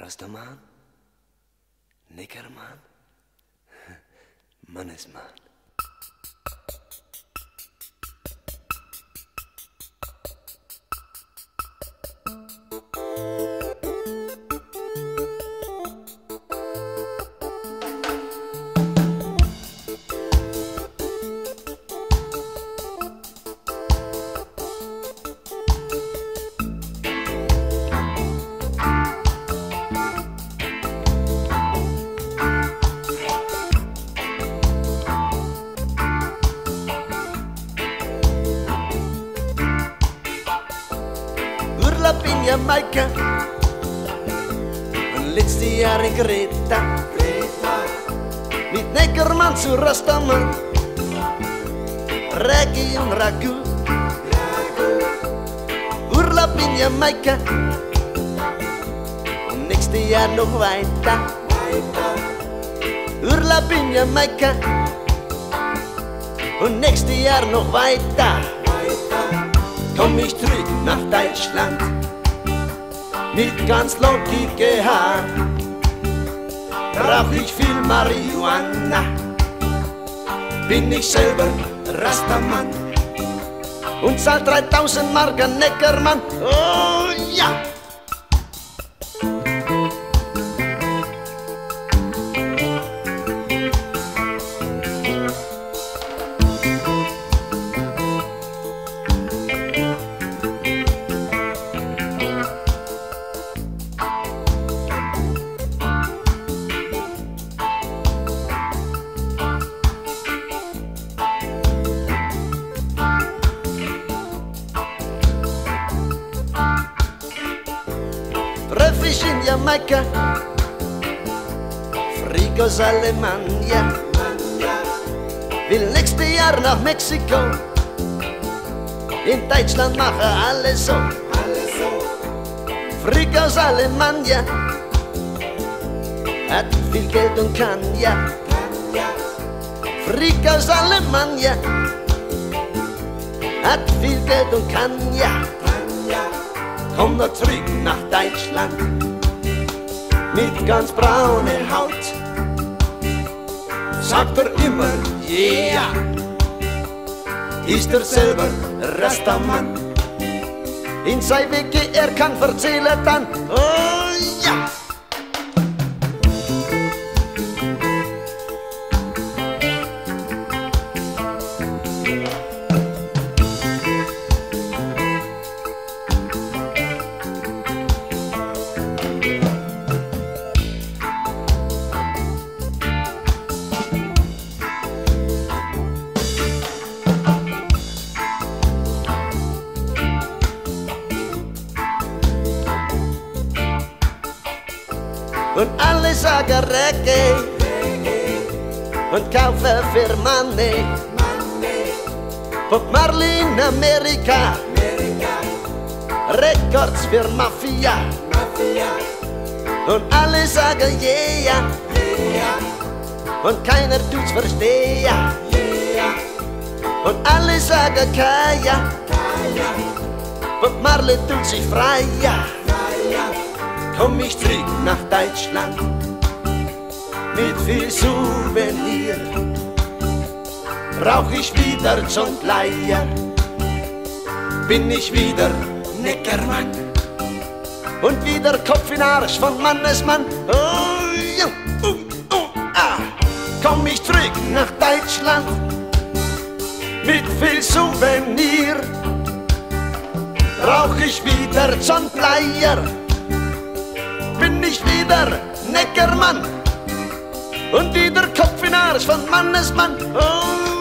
Rastaman, Nickerman, Mannesman. Urlaub in Jamaika, mein letztes Jahr in Greta, mit Neckermann zu Rastaman, Reggae und Ragu. Urlaub in Jamaika, und nächstes Jahr noch weiter. Urlaub in Jamaika, und nächstes Jahr noch weiter. Komm ich zurück nach Deutschland mit ganz lockigem Haar. Rauch ich viel Marihuana, bin ich selber Rastaman und zahl 3000 Mark an Neckermann. Oh ja! Treff ich in Jamaika, Freak aus Alemannia, will nächstes Jahr nach Mexiko, in Deutschland mache alles so. Freak aus Alemannia, hat viel Geld und kann ja. Freak aus Alemannia, hat viel Geld und kann ja. Komm noch zurück nach Deutschland mit ganz brauner Haut. Sagt er immer, yeah, ist er selber Rastaman. In sein Wege er kann erzählen dann, oh ja. Und alle sagen Reggae und kaufen für Money. Bob Marley in Amerika, Records für Mafia. Und alle sagen yeah, und keiner tut's verstehen. Und alle sagen Kaya, Bob Marley tut sich frei. Komm ich zurück nach Deutschland mit viel Souvenir. Rauch ich wieder John Player, bin ich wieder Neckermann und wieder Kopf in Arsch von Mannesmann. Oh ja, komm ich zurück nach Deutschland mit viel Souvenir. Rauch ich wieder John Player, bin ich wieder Neckermann und wieder Kopf in Arsch von Mannesmann. Oh.